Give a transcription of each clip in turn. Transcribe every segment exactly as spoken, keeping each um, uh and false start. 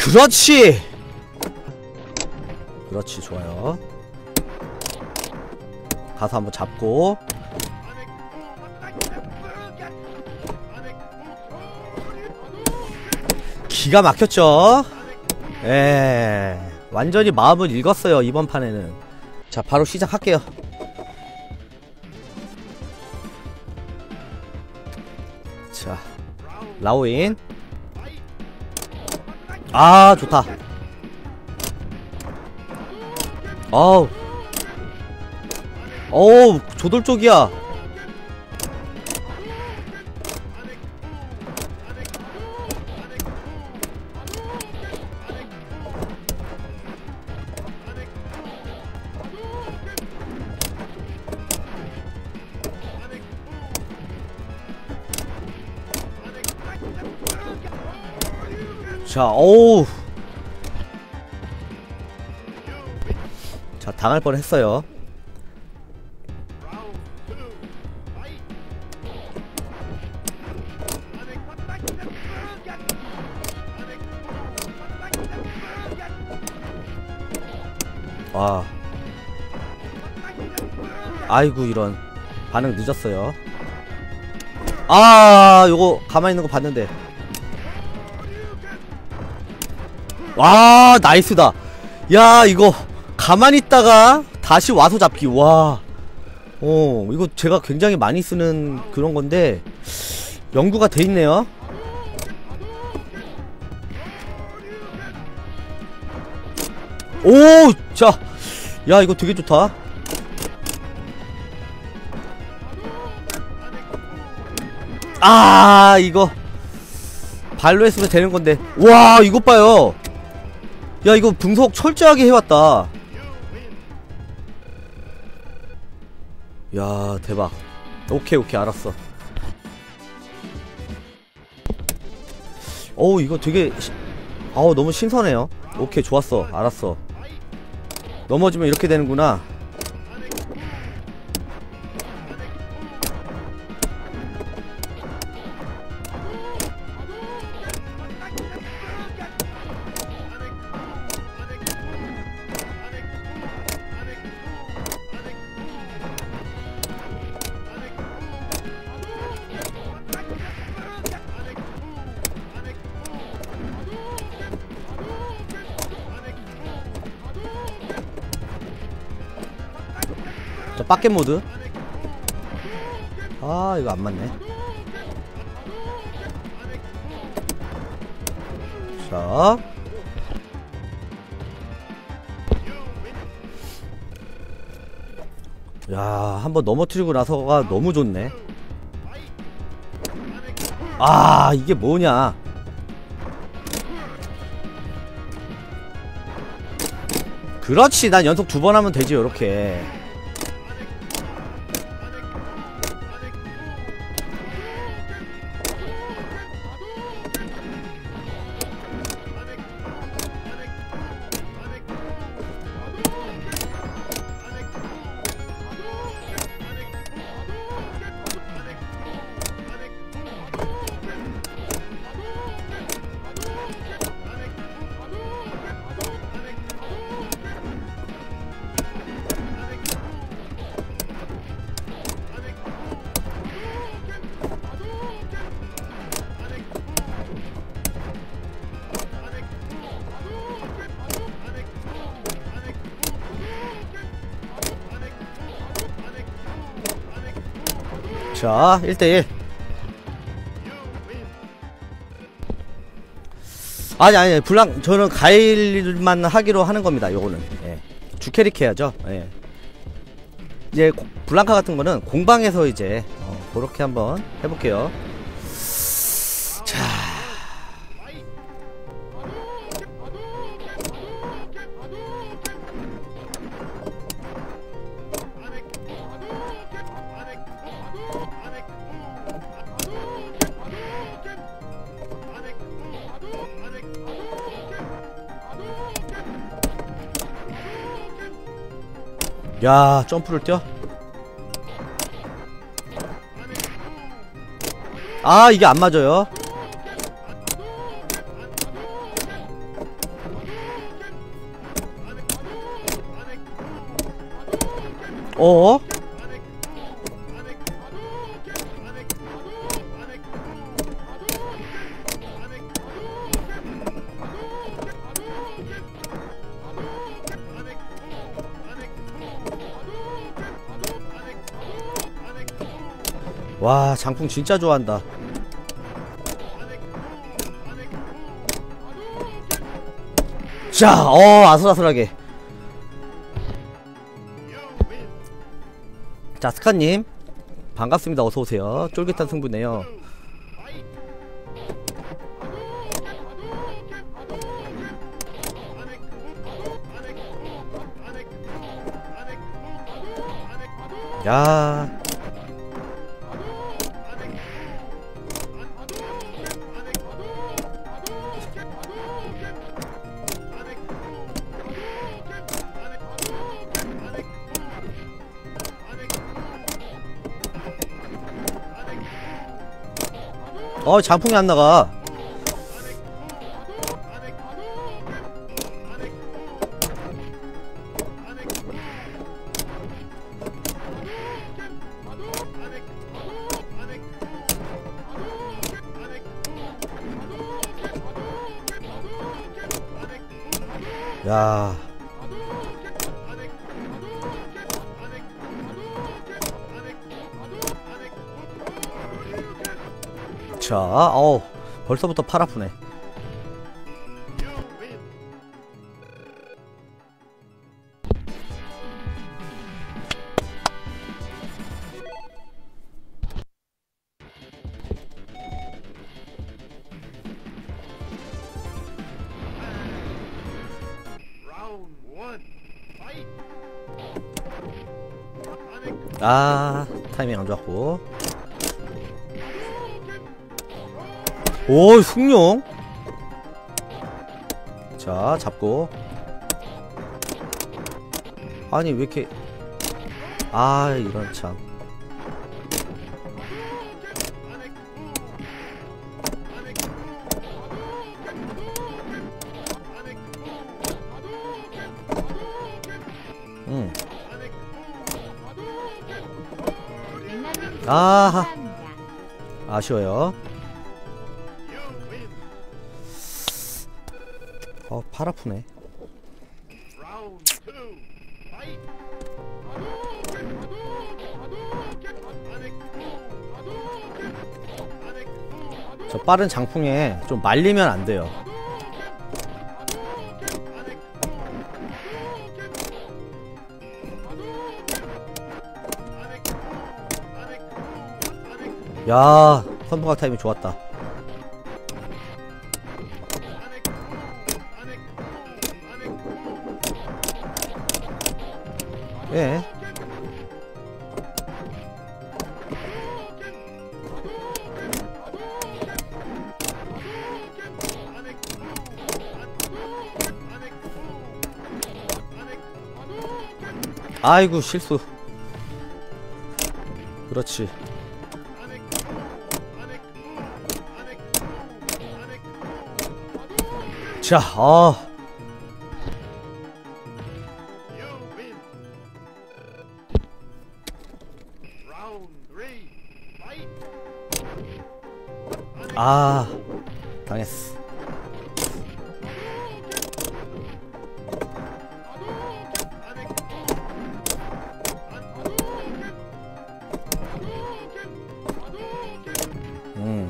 그렇지! 그렇지, 좋아요. 가서 한번 잡고. 기가 막혔죠? 에 완전히 마음을 읽었어요, 이번 판에는. 자, 바로 시작할게요. 자, 라오인. 아, 좋다. 어우 어우, 조돌 쪽이야. 자, 어우. 자, 당할 뻔 했어요. 와. 아이고, 이런. 반응 늦었어요. 아, 요거 가만히 있는 거 봤는데. 와, 나이스다. 야, 이거 가만히 있다가 다시 와서 잡기. 와. 어, 이거 제가 굉장히 많이 쓰는 그런 건데 연구가 돼 있네요. 오, 자. 야, 이거 되게 좋다. 아, 이거 발로 했으면 되는 건데. 와, 이것 봐요. 야, 이거 분석 철저하게 해왔다. 야, 대박. 오케이, 오케이, 알았어. 어우, 이거 되게 시... 아우, 너무 신선해요. 오케이, 좋았어. 알았어. 넘어지면 이렇게 되는구나. 자, 빡겜 모드. 아, 이거 안 맞네. 자, 야, 한번 넘어뜨리고 나서가 너무 좋네. 아, 이게 뭐냐. 그렇지. 난 연속 두 번 하면 되지, 요렇게. 자, 일 대 일. 아니, 아니, 블랑, 저는 가일만 하기로 하는 겁니다, 요거는. 예. 주캐릭 해야죠. 예. 이제, 고, 블랑카 같은 거는 공방에서 이제, 어, 그렇게 한번 해볼게요. 자. 야, 점프를 뛰어? 아, 이게 안 맞아요. 어? 와, 장풍 진짜 좋아한다. 자, 어, 아슬아슬하게. 자, 스카님 반갑습니다. 어서오세요. 쫄깃한 승부네요. 야, 어, 장풍이 안 나가. 야, 자, 어우, 벌써부터 팔 아프네. 아, 타이밍 안 좋았고. 오, 숭룡. 자, 잡고. 아니, 왜 이렇게. 아, 이런 참. 응. 아하, 아쉬워요. 어, 팔 아프네. 저 빠른 장풍에 좀 말리면 안 돼요. 야, 선풍각 타임이 좋았다. 예. 아이고, 실수. 그렇지. 자, 아. 아, 당했어. 음.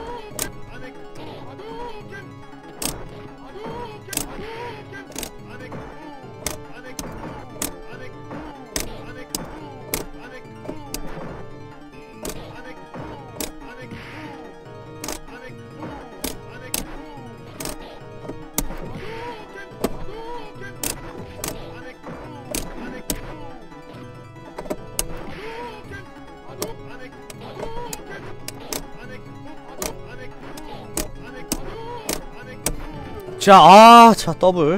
자, 아, 자, 더블.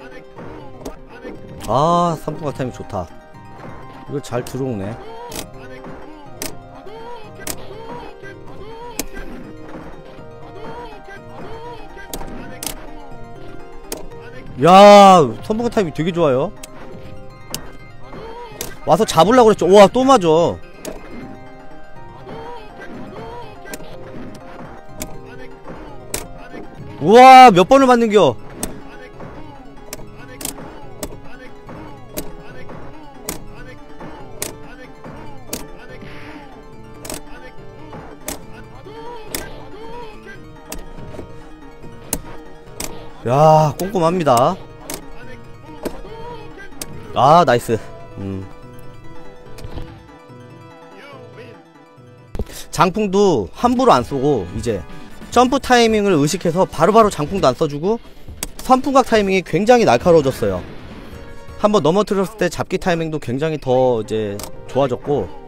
아, 삼풍각 타임이 좋다. 이걸 잘 들어오네. 야, 선풍기 타이밍 되게 좋아요. 와서 잡으려고 그랬죠. 우와, 또 맞아. 우와, 몇 번을 맞는겨. 야, 꼼꼼합니다. 아, 나이스. 음. 장풍도 함부로 안 쏘고 이제 점프 타이밍을 의식해서 바로바로 장풍도 안 써주고 선풍각 타이밍이 굉장히 날카로워졌어요. 한번 넘어뜨렸을 때 잡기 타이밍도 굉장히 더 이제 좋아졌고,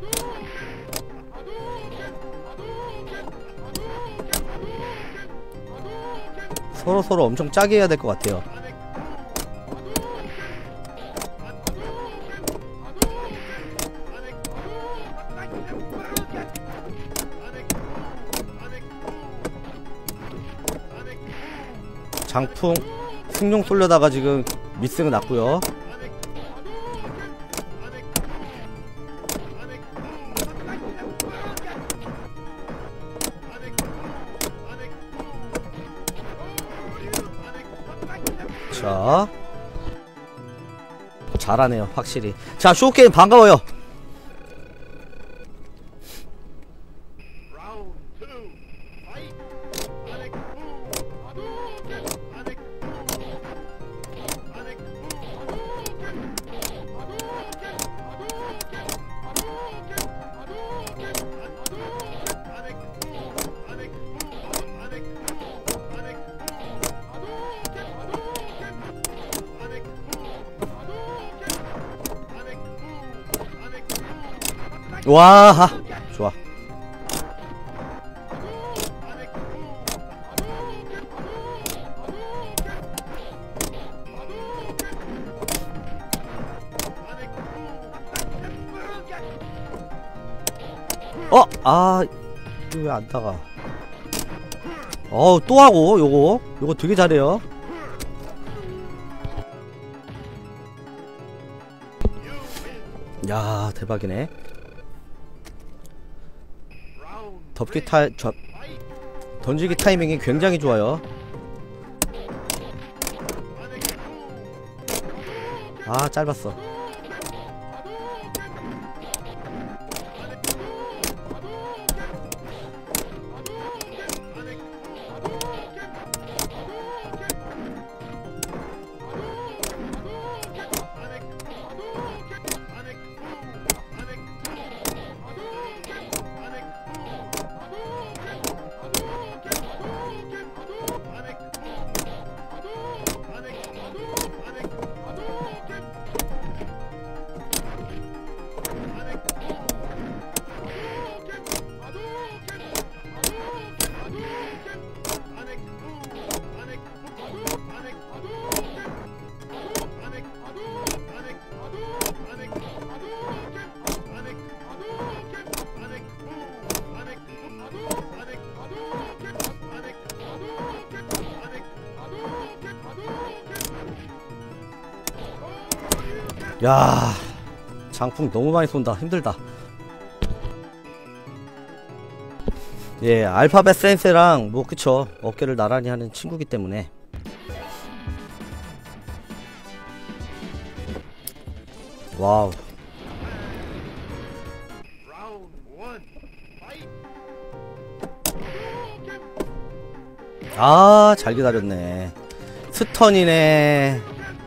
서로 서로 엄청 짜게 해야 될 것 같아요. 장풍 승용 쏠려다가 지금 미스가 났고요. 자, 잘하네요 확실히. 자, 쇼게임 반가워요. 와, 좋아. 어, 아, 이거 왜 안 나가? 어, 또 하고 요거, 요거 되게 잘해요. 야, 대박이네. 덮기 타, 저, 던지기 타이밍이 굉장히 좋아요. 아, 짧았어. 야, 장풍 너무 많이 쏜다. 힘들다. 예, 알파벳 센세랑 뭐 그쵸, 어깨를 나란히 하는 친구기 때문에. 와우. 아, 잘 기다렸네. 스턴이네.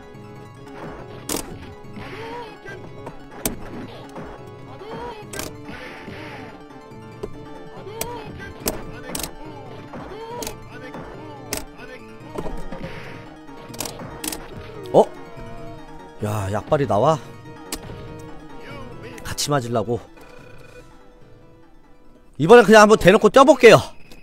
어? 야, 약발이 나와? 같이 맞으려고. 이번엔 그냥 한번 대놓고 떼어볼게요.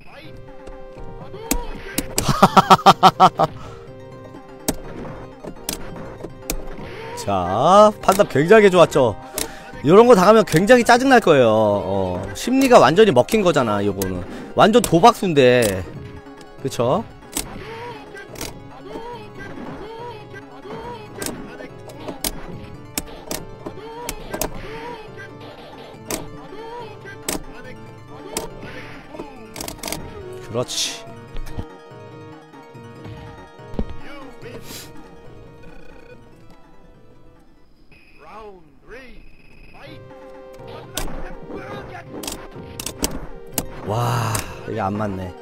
자, 판단 굉장히 좋았죠. 요런거 당하면 굉장히 짜증날 거예요. 어, 심리가 완전히 먹힌 거잖아. 요거는 완전 도박수인데, 그쵸? 그렇지. 와, 이게 안 맞네.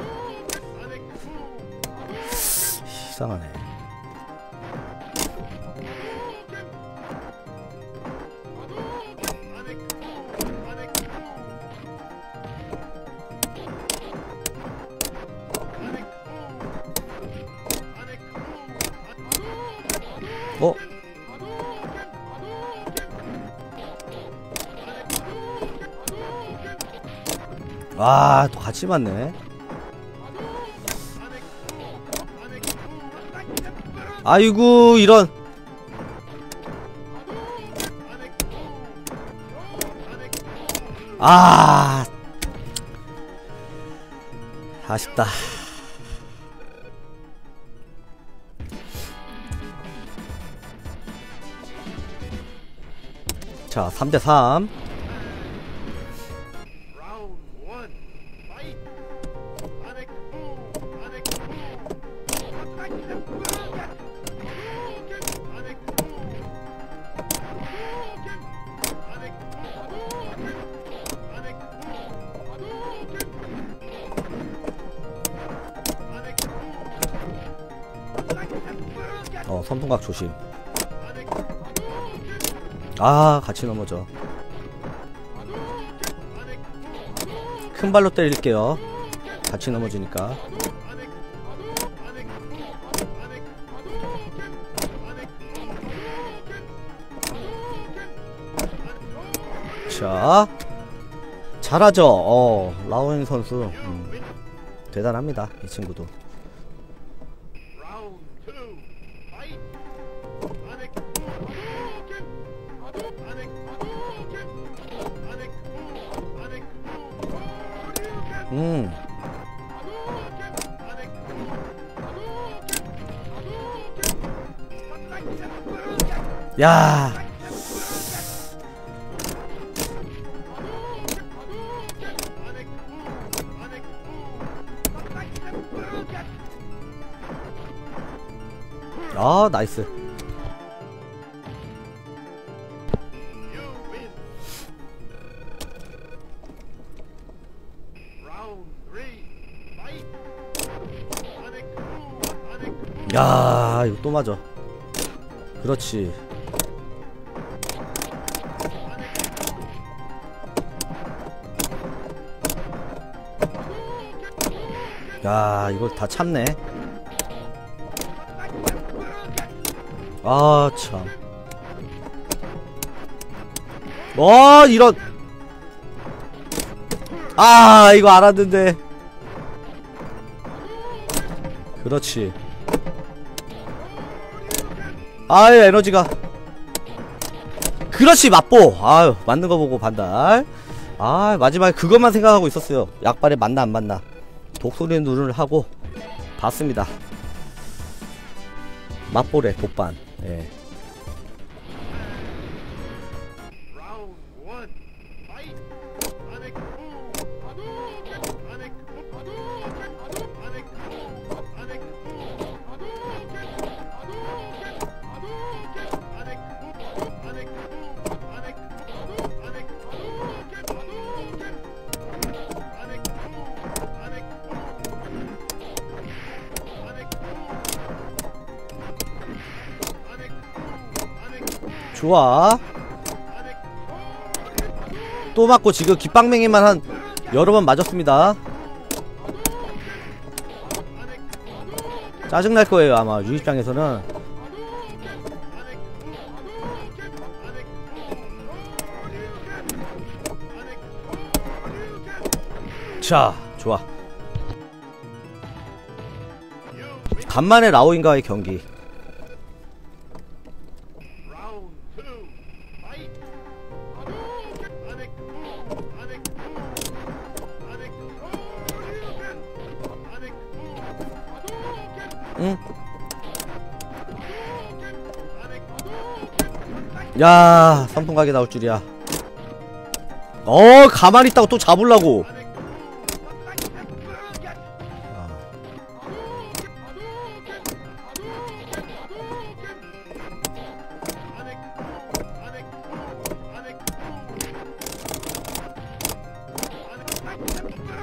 이상하네. 어? 아, 또 같이 맞네. 아이고, 이런. 아, 아쉽다. 자, 삼 대 삼. 어, 선풍각 조심. 아, 같이 넘어져. 큰 발로 때릴게요. 같이 넘어지니까. 자, 잘하죠. 어, 라오인 선수 음, 대단합니다. 이 친구도. 음. 야. 아, 나이스. 야, 이거 또 맞아. 그렇지. 야, 이걸 다 참네. 아, 참. 어, 이런. 아, 이거 알았는데. 그렇지. 아유, 에너지가. 그렇지, 맞보. 아유, 맞는 거 보고 반달. 아, 마지막에 그것만 생각하고 있었어요. 약발에 맞나 안 맞나. 독소리 눈을 하고 봤습니다. 맞보래, 독반. 예. 좋아. 또 맞고 지금 깃방맹이만 한 여러 번 맞았습니다. 짜증날 거예요, 아마 유 입장에서는. 자, 좋아. 간만에 라오인과의 경기. 응? 야, 선풍각이 나올 줄이야. 어, 가만히 있다고 또 잡으려고.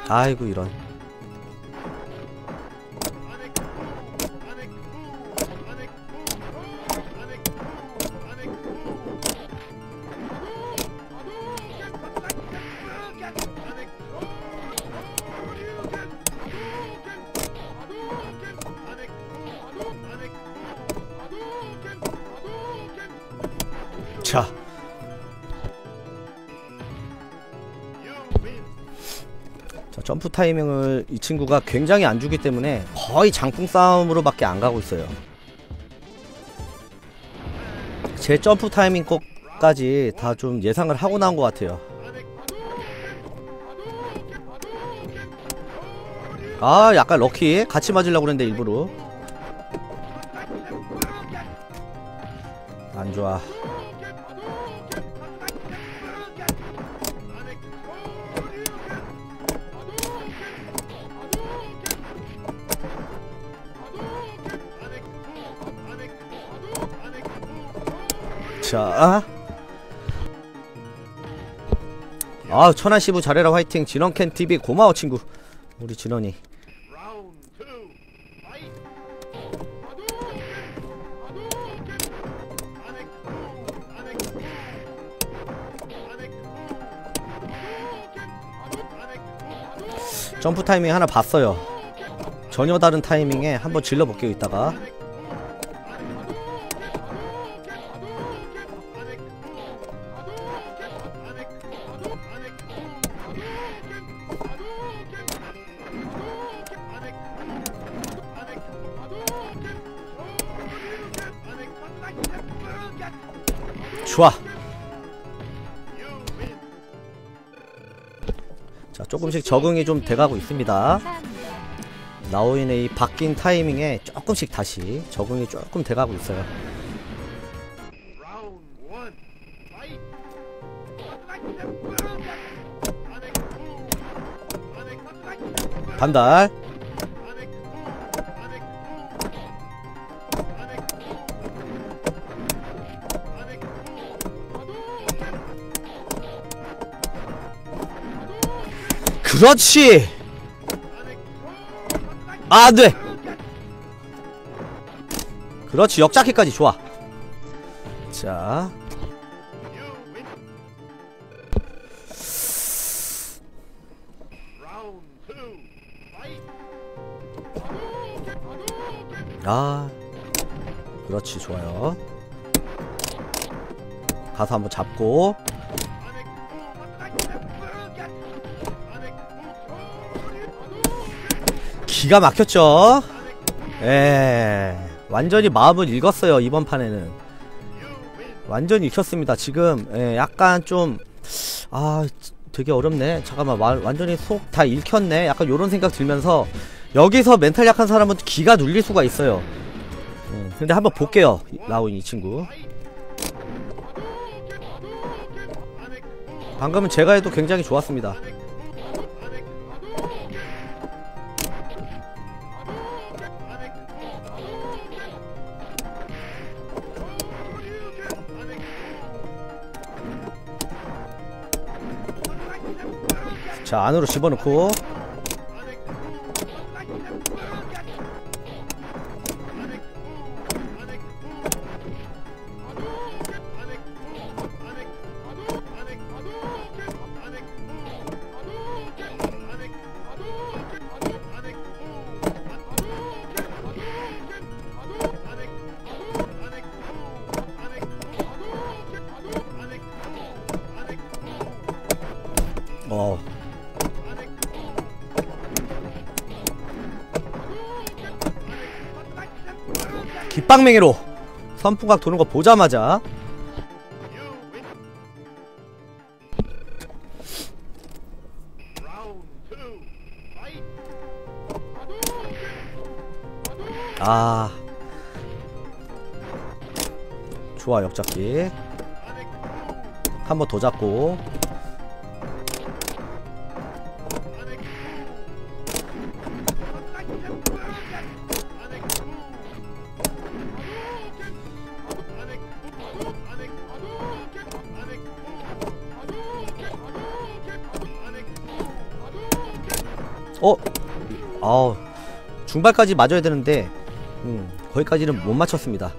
아이고 이런. 자, 자 점프 타이밍을 이 친구가 굉장히 안 주기 때문에 거의 장풍 싸움으로 밖에 안 가고 있어요. 제 점프 타이밍 것까지 다 좀 예상을 하고 나온 것 같아요. 아 약간 럭키 같이 맞으려고 그랬는데 일부러 안 좋아. 자, 아 천안 씨부 잘해라 화이팅. 진원캔 티비 고마워 친구. 우리 진원이. 점프 타이밍 하나 봤어요. 전혀 다른 타이밍에 한번 질러볼게요 이따가. 좋아. 자 조금씩 적응이 좀 돼가고 있습니다. 나오인의 이 바뀐 타이밍에 조금씩 다시 적응이 조금 돼가고 있어요. 반달. 그렇지. 아 안돼. 그렇지 역잡기까지 좋아. 자 아 그렇지 좋아요. 가서 한번 잡고. 기가 막혔죠. 에 완전히 마음을 읽었어요. 이번 판에는 완전히 읽혔습니다. 지금 에, 약간 좀 아 되게 어렵네. 잠깐만 와, 완전히 속 다 읽혔네. 약간 요런 생각 들면서 여기서 멘탈 약한 사람은 기가 눌릴 수가 있어요. 음, 근데 한번 볼게요. 나온 이 친구 방금은 제가 해도 굉장히 좋았습니다. 자 안으로 집어넣고. 어 깃방맹이로 선풍각 도는 거 보자마자 아 좋아 역잡기 한 번 더 잡고. 어? 아우, 중발까지 맞아야 되는데 음, 거기까지는 못 맞췄습니다.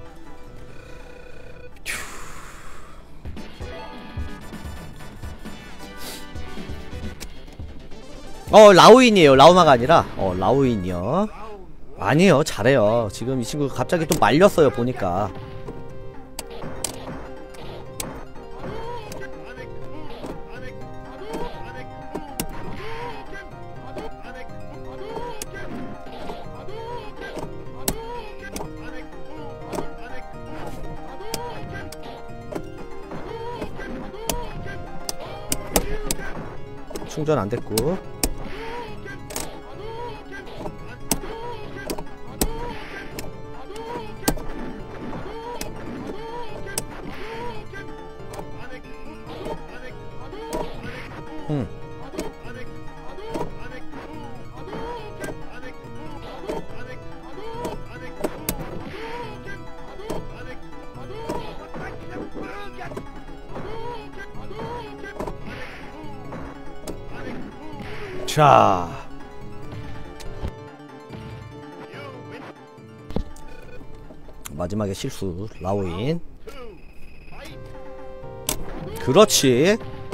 어, 라우인이에요. 라우마가 아니라 어, 라우인이요. 아니에요. 잘해요. 지금 이 친구 갑자기 또 말렸어요. 보니까. 충전 안 됐고. 음. 자, 마지막에 실수. 라우인. 그렇지.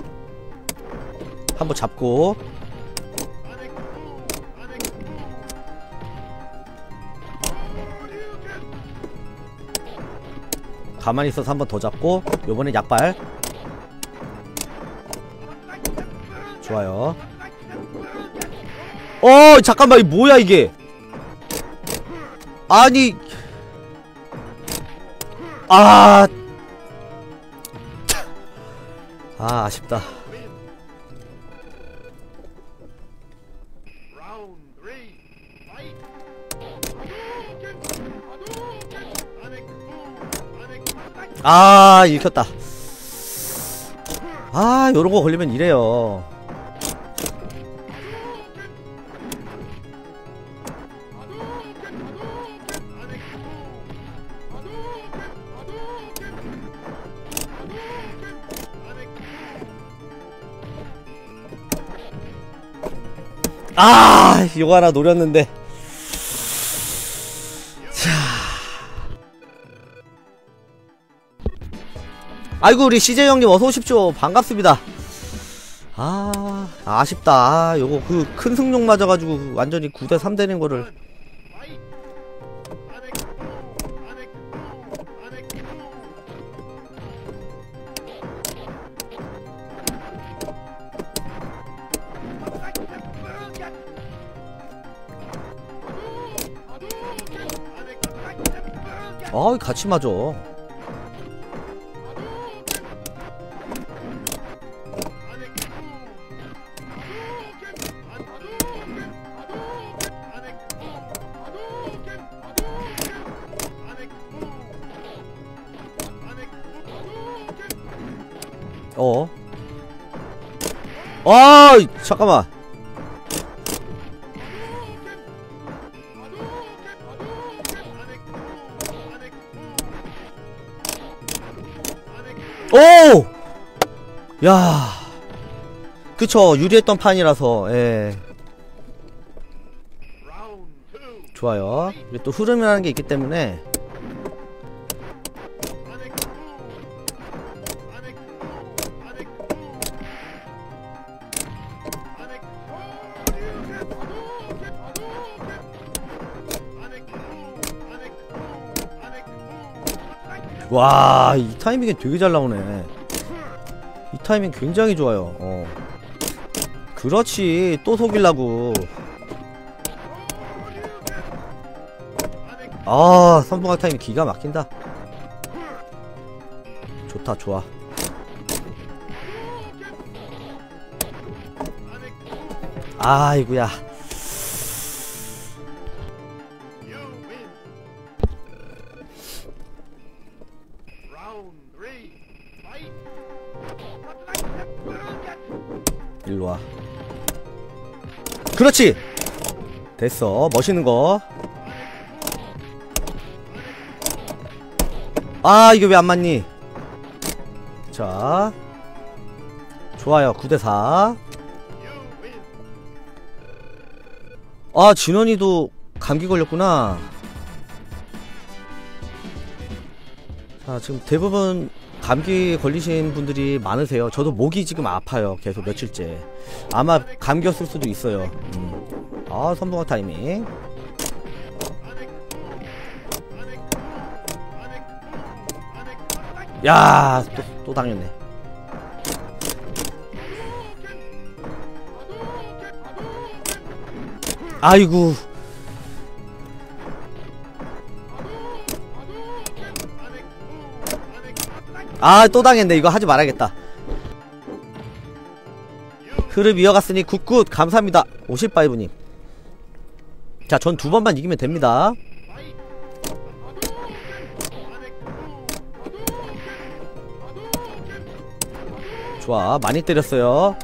한번 잡고. 가만히 있어서 한 번 더 잡고. 요번엔 약발. 좋아요. 어, 잠깐만, 이 뭐야 이게? 아니, 아, 아, 아쉽다. 아, 읽혔다. 아, 요런거 걸리면 이래요. 아, 요거 하나 노렸는데. 자, 아이고, 우리 씨제이 형님 어서 오십시오. 반갑습니다. 아, 아쉽다. 아, 요거 그 큰 승용 맞아가지고 완전히 구 대 삼 되는 거를. 아, 같이 맞아. 어. 아, 잠깐만. 오! 야, 그쵸, 유리했던 판이라서. 예, 좋아요. 이게 또 흐름이라는 게 있기 때문에. 와, 이 타이밍이 되게 잘 나오네. 이 타이밍 굉장히 좋아요. 어. 그렇지, 또 속이려고. 아, 선풍각 타이밍 기가 막힌다. 좋다, 좋아. 아이구야. 일로와. 그렇지! 됐어. 멋있는거. 아, 이게 왜 안맞니? 자, 좋아요. 구 대 사. 아, 진원이도 감기 걸렸구나. 자, 지금 대부분 감기 걸리신 분들이 많으세요. 저도 목이 지금 아파요. 계속 며칠째. 아마 감기였을 수도 있어요. 음. 아, 선봉어 타이밍. 야, 또, 또 당했네. 아이고. 아, 또 당했네. 이거 하지 말아야겠다. 흐름 이어갔으니 굿굿 감사합니다. 오십파이브님. 자, 전 두 번만 이기면 됩니다. 좋아, 많이 때렸어요.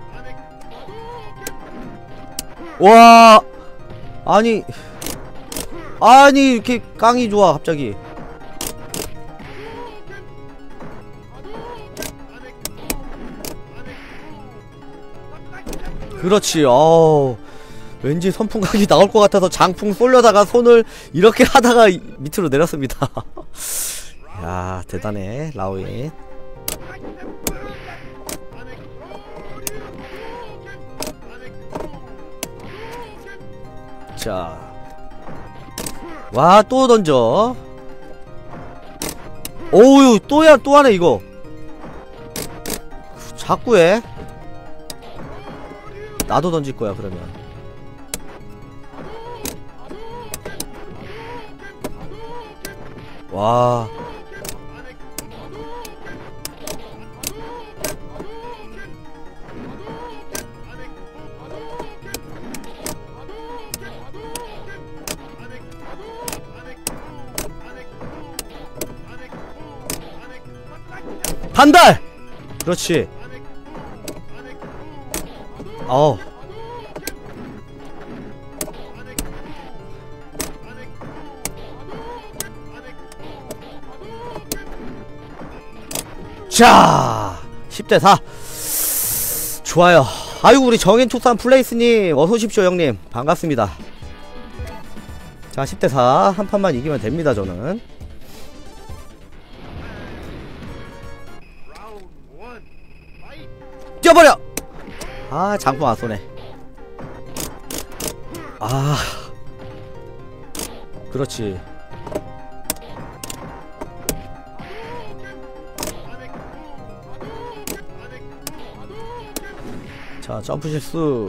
와, 아니 아니 이렇게 깡이 좋아 갑자기. 그렇지. 어우, 왠지 선풍각이 나올 것 같아서 장풍 쏠려다가 손을 이렇게 하다가 밑으로 내렸습니다. 야, 대단해 라오인. 자, 와, 또 던져. 오우, 또야, 또 하네 이거. 자꾸 해. 나도 던질 거야 그러면. 와. 반달! 그렇지. 어우. 자, 십 대 사. 좋아요. 아이고, 우리 정인촉산 플레이스님 어서오십시오 형님. 반갑습니다. 자, 십 대 사. 한 판만 이기면 됩니다 저는. 뛰어버려! 아, 장풍 안 쏘네. 아, 그렇지. 자, 점프 실수.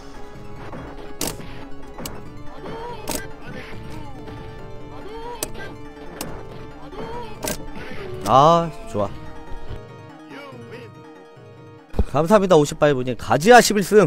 아, 좋아. 감사합니다 오십팔분님. 가지야 십일 승.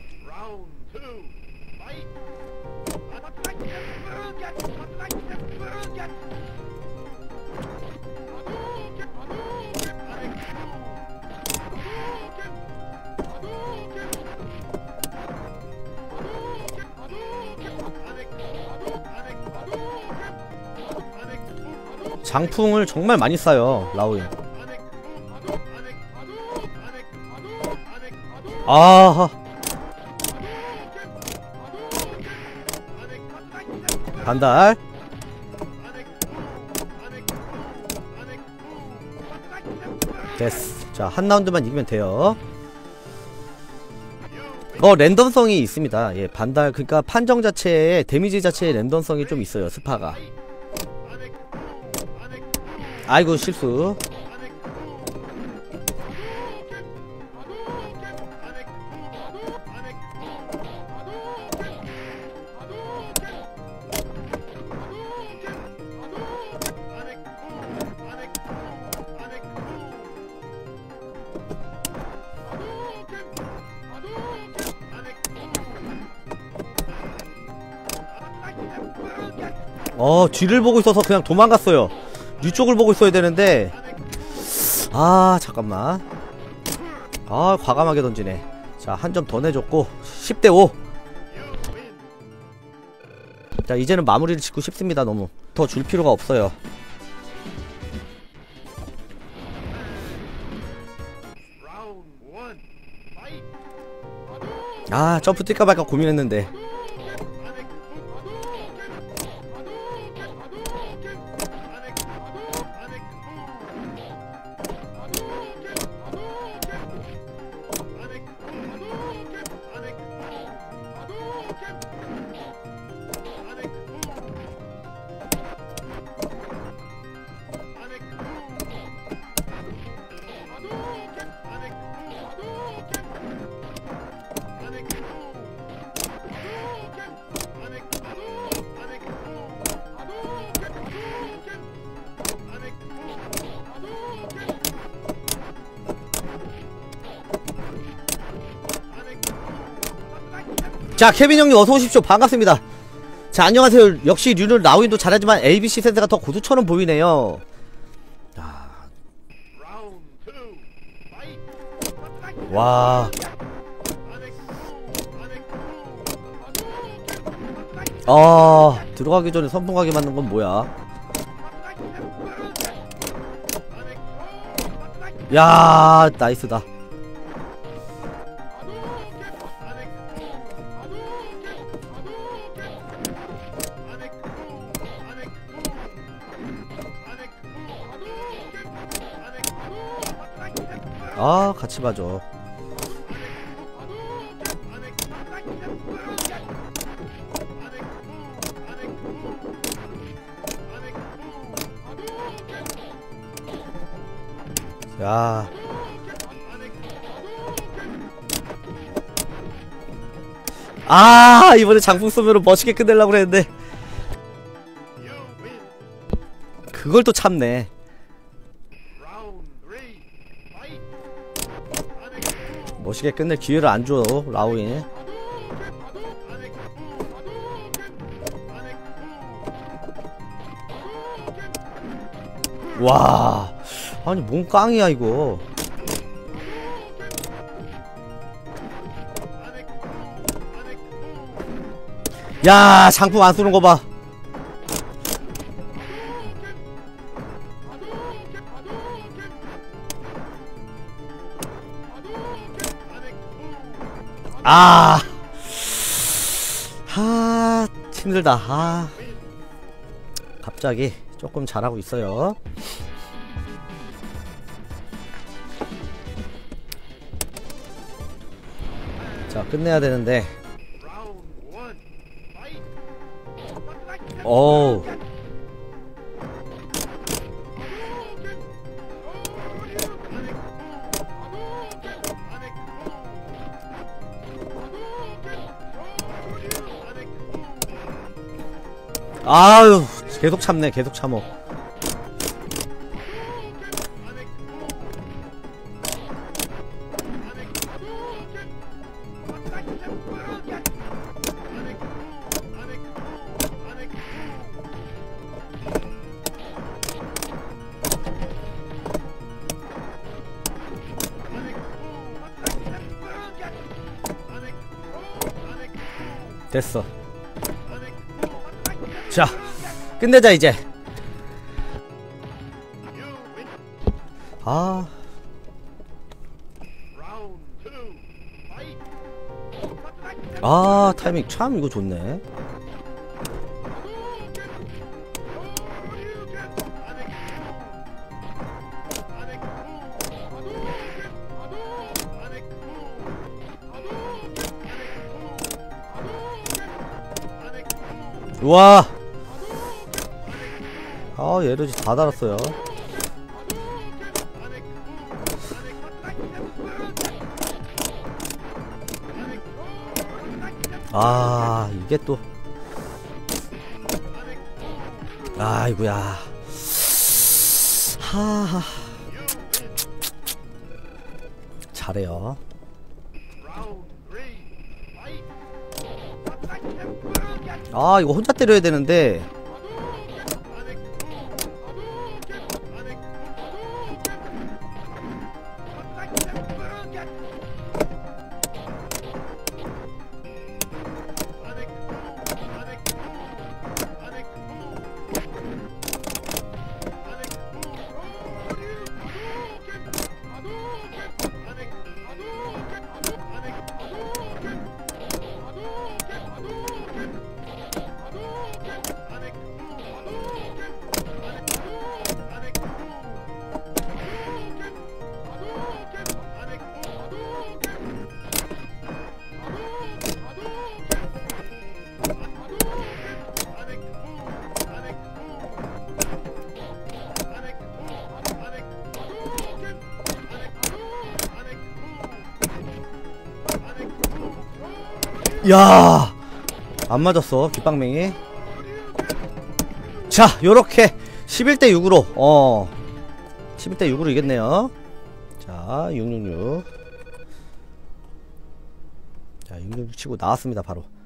장풍을 정말 많이 쏴요 라오인. 아하. 반달. 됐어. 자, 한 라운드만 이기면 돼요. 어, 랜덤성이 있습니다. 예, 반달. 그러니까 판정 자체에 데미지 자체에 랜덤성이 좀 있어요 스파가. 아이고, 실수. 어, 뒤를 보고 있어서 그냥 도망갔어요. 뒤쪽을 보고 있어야 되는데. 아, 잠깐만. 아, 과감하게 던지네. 자, 한 점 더 내줬고 십 대 오. 자, 이제는 마무리를 짓고 싶습니다. 너무 더 줄 필요가 없어요. 아, 점프 뛸까 말까 고민했는데. 자, 케빈 형님 어서 오십시오. 반갑습니다. 자, 안녕하세요. 역시 류는 라우인도 잘하지만 에이비씨 센세가 더 고수처럼 보이네요. 와. 아, 들어가기 전에 선풍하게 만든 건 뭐야? 야, 나이스다. 아, 같이 봐줘. 야. 아, 이번에 장풍 쏘면은 멋있게 끝내려고 그랬는데 그걸 또 참네. 멋있게 끝낼 기회를 안 줘, 라우인. 와, 아니 뭔 깡이야 이거. 야, 장풍 안 쏘는 거 봐. 아, 하, 힘들다. 아, 갑자기 조금 잘하고 있어요. 자, 끝내야 되는데. 어우. 아유, 계속 참네. 계속 참어. 됐어. 자, 끝내자 이제. 아, 아, 타이밍 참 이거 좋네. 우와. 아, 에너지 다 달았어요. 아, 이게 또. 아이고야. 하하. 잘해요. 아, 이거 혼자 때려야 되는데. 야, 안 맞았어 빗방맹이. 자, 요렇게 십일 대 육으로 어 십일 대 육으로 이겼네요. 자, 육육육. 자, 육육육 치고 나왔습니다 바로.